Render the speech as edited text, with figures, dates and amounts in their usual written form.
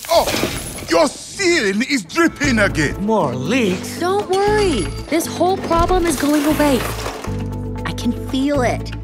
Oh, your ceiling is dripping again. More leaks? Don't worry. This whole problem is going away. I can feel it.